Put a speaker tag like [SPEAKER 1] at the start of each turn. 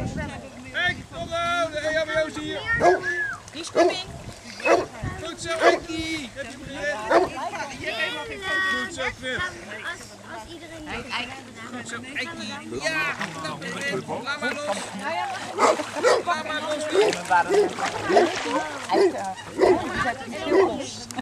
[SPEAKER 1] Kijk, kom nou, de EHBO is hier.
[SPEAKER 2] Die is coming.
[SPEAKER 1] Goed zo, Enkie. Heb je hem gered? Goed zo, Knut.
[SPEAKER 3] Als iedereen
[SPEAKER 1] Goed zo, Enkie. Ja, knap erin. Laat maar los. Laat maar los.
[SPEAKER 2] We waren